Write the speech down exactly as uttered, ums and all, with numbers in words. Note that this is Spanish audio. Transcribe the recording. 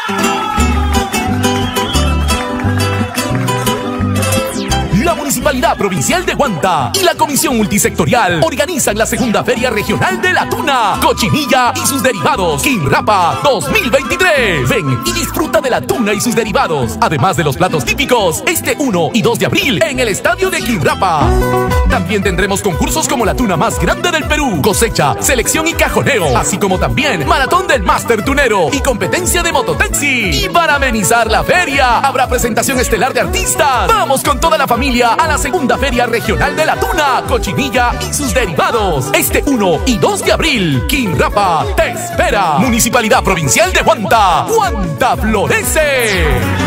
La Municipalidad Provincial de Huanta y la Comisión Multisectorial organizan la segunda Feria Regional de la Tuna, Cochinilla y sus derivados, Quinrapa dos mil veintitrés. Ven y disfruta de la tuna y sus derivados, además de los platos típicos, este uno y dos de abril en el estadio de Quinrapa. También tendremos concursos como la tuna más grande del Perú, cosecha, selección y cajoneo, así como también maratón del Máster Tunero y competencia de mototaxi. Y para amenizar la feria, habrá presentación estelar de artistas. Vamos con toda la familia a la segunda Feria Regional de la Tuna, Cochinilla y sus derivados, este uno y dos de abril. Quinrapa te espera. Municipalidad Provincial de Huanta. ¡Huanta florece!